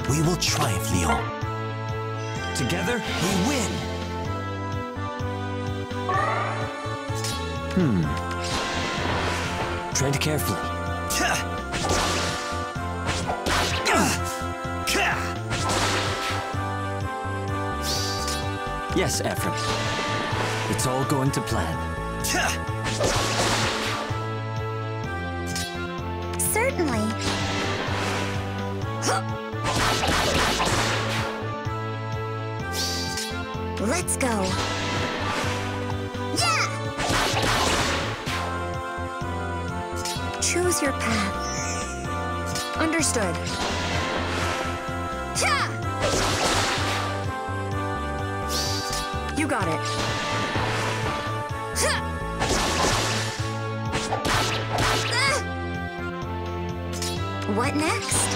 We will triumph, Leon. Together, we win! Tread carefully. Yes, Ephraim. It's all going to plan. Certainly. Let's go. Yeah! Choose your path. Understood. Yeah! You got it. What next?